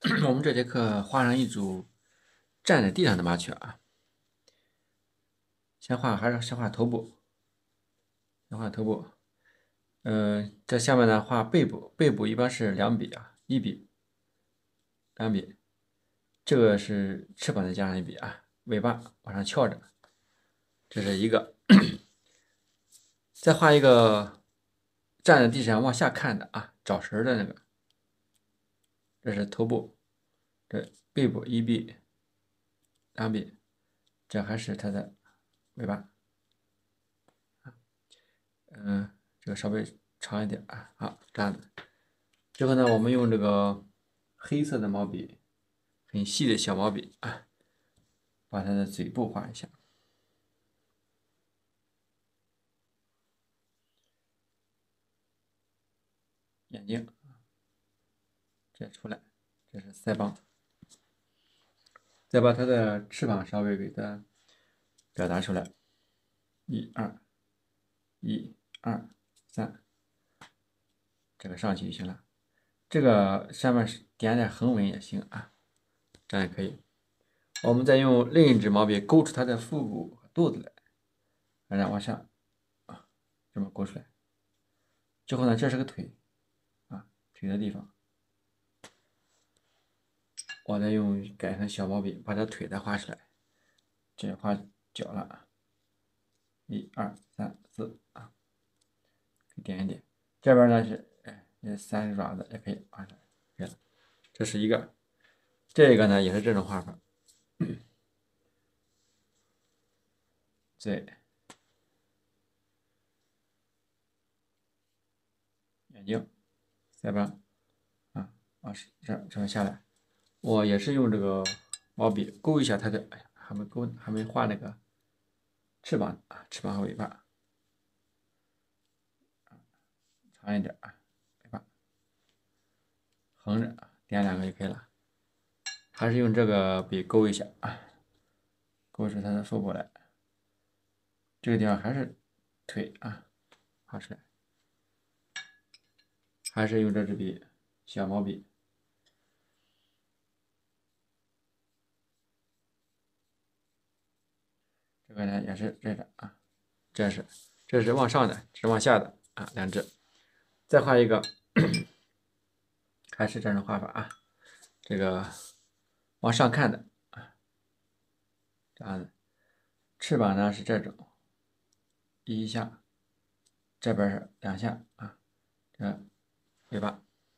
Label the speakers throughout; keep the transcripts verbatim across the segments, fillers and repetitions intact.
Speaker 1: 我们这节课画上一组站在地上的麻雀啊。先画还是先画头部，先画头部。嗯、呃，这下面呢画背部，背部一般是两笔啊，一笔，两笔。这个是翅膀再加上一笔啊，尾巴往上翘着，这是一个。再画一个站在地上往下看的啊，找食的那个，这是头部，这背部一笔，两笔，这还是它的尾巴。嗯，这个稍微长一点啊，好，这样子。之后呢，我们用这个黑色的毛笔，很细的小毛笔啊，把它的嘴部画一下，眼睛，这出来，这是腮帮，再把它的翅膀稍微给它表达出来，一二，一二三，这个上去就行了。这个上面点点横纹也行啊，这样也可以。我们再用另一支毛笔勾出它的腹部和肚子来，然后往下啊，这么勾出来。之后呢，这是个腿啊，腿的地方，我再用改成小毛笔把这腿再画出来，这画脚了，一二三四啊，点一点。这边呢是哎，这三只爪子也可以画出来，可以了。这是一个，这个呢也是这种画法，嘴、眼睛、腮帮啊，往这这么下来。我也是用这个毛笔勾一下它的，哎呀，还没勾，还没画那个翅膀啊，翅膀和尾巴，长一点啊，尾巴横着点两个就可以了。还是用这个笔勾一下啊，勾出它的腹部来。这个地方还是腿啊，画出来，还是用这支笔，小毛笔。这个呢也是这个啊，这是这是往上的，这是往下的啊，两只。再画一个，还是这种画法啊，这个往上看的啊，这样的。翅膀呢是这种，一下，这边是两下啊，这尾巴。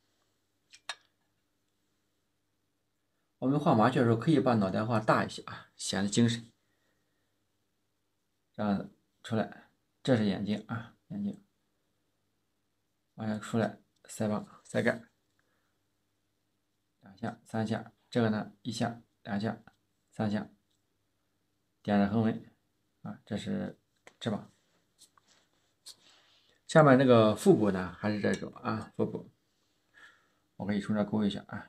Speaker 1: 我们画麻雀的时候可以把脑袋画大一些啊，显得精神。这样子出来，这是眼睛啊，眼睛往下出来，腮帮、腮盖，两下、三下，这个呢一下、两下、三下，点着横纹啊，这是翅膀。下面这个腹部呢还是这种啊，腹部，我可以从这勾一下啊。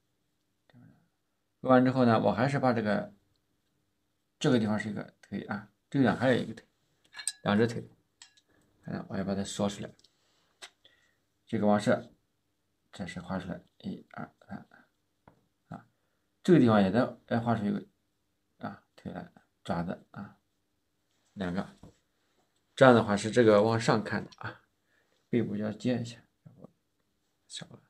Speaker 1: 勾完之后呢，我还是把这个这个地方是一个腿啊，这个地方还有一个腿，两只腿，嗯，我要把它缩出来，这个往上，这是画出来，一二三啊，这个地方也得要画出一个啊腿来，爪子啊，两个，这样的话是这个往上看的啊，背部要接一下，小了，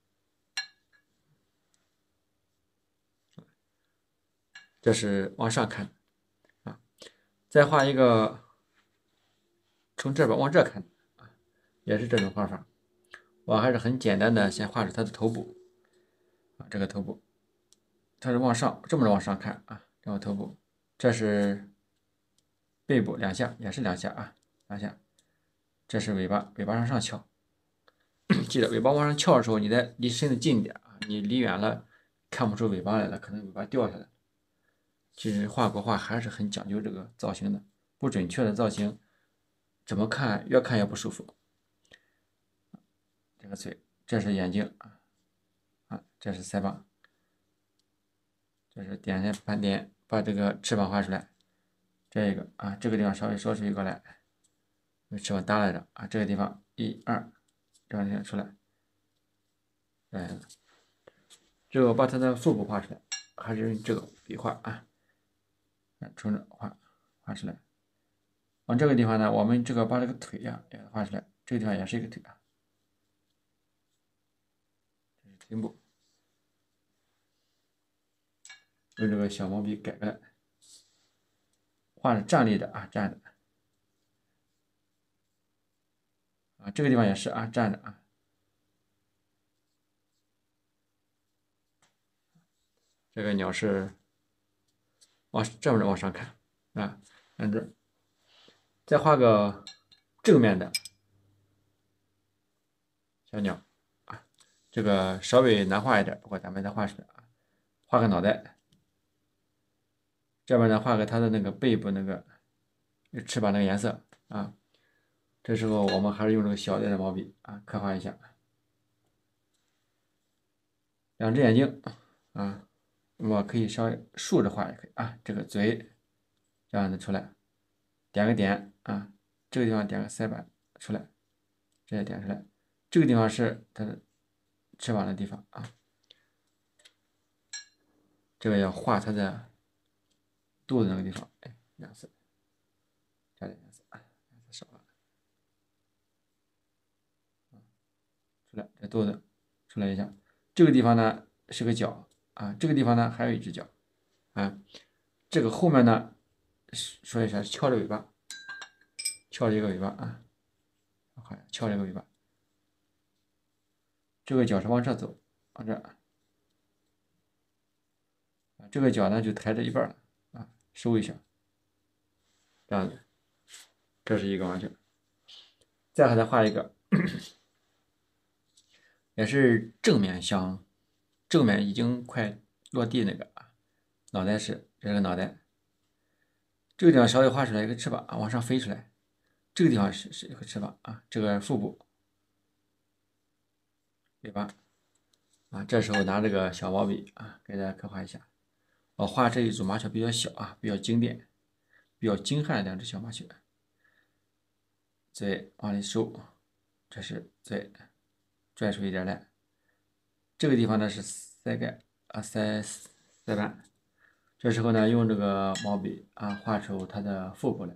Speaker 1: 这是往上看的啊，再画一个从这边往这看啊，也是这种画法。我还是很简单的，先画出它的头部啊，这个头部，它是往上这么着往上看啊，这个头部，这是背部两下，也是两下啊，两下，这是尾巴，尾巴向上翘，记得尾巴往上翘的时候，你得离身子近一点啊，你离远了看不出尾巴来了，可能尾巴掉下来。其实画国画还是很讲究这个造型的，不准确的造型，怎么看越看越不舒服。这个嘴，这是眼睛啊，啊，这是腮帮，这是点下盘点，把这个翅膀画出来。这个啊，这个地方稍微缩出一个来，翅膀耷拉着啊，这个地方一二，这样出来，这样子。 这个我把它的腹部画出来，还是用这个笔画啊，冲着画画出来。往这个地方呢，我们这个把这个腿呀、也画出来，这个地方也是一个腿啊，这是腿部，用这个小毛笔改过来，画是站立的啊，站着啊，这个地方也是啊，站着啊。这个鸟是往这么着往上看啊，看这，再画个正面的小鸟啊，这个稍微难画一点，不过咱们再画出来啊，画个脑袋，这边呢画个它的那个背部那个翅膀那个颜色啊，这时候我们还是用这个小点的毛笔啊，刻画一下，两只眼睛啊，我可以稍微竖着画也可以啊，这个嘴这样的出来，点个点啊，这个地方点个腮板出来，这也点出来，这个地方是它的翅膀的地方啊，这个要画它的肚子那个地方，哎，颜色加点颜色，颜色少了，出来这肚子出来一下，这个地方呢是个脚啊，这个地方呢还有一只脚啊，这个后面呢说一下翘着尾巴，翘着一个尾巴啊，好，翘着一个尾巴，这个脚是往这走，往这啊，这个脚呢就抬着一半了啊，收一下，这样子，这是一个完成。再给它画一个，也是正面向正面已经快落地那个啊，脑袋是这个脑袋，这个地方稍微画出来一个翅膀啊，往上飞出来，这个地方是是一个翅膀啊，这个腹部尾巴啊，这时候拿这个小毛笔啊，给大家刻画一下。我画这一组麻雀比较小啊，比较经典，比较精悍的两只小麻雀，嘴往里收，这是嘴，拽出一点来。这个地方呢是腮盖啊，腮腮板。这时候呢，用这个毛笔啊，画出它的腹部来。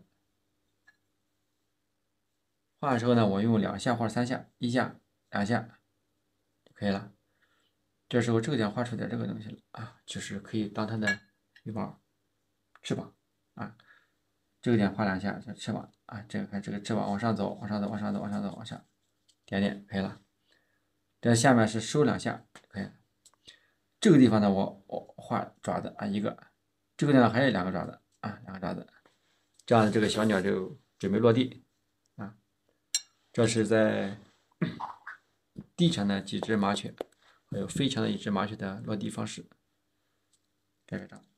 Speaker 1: 画的时候呢，我用两下或者三下，一下、两下就可以了。这时候这个地方画出点这个东西了啊，就是可以当它的羽毛、翅膀啊。这个点画两下，这翅膀啊，这个看这个翅膀往上走，往上走，往上走，往上走，往下点点可以了。这下面是收两下可以了。这个地方呢，我我画爪子啊，一个，这个地方还有两个爪子啊，两个爪子，这样这个小鸟就准备落地啊。这是在地上的几只麻雀，还有飞翔的一只麻雀的落地方式。盖个章。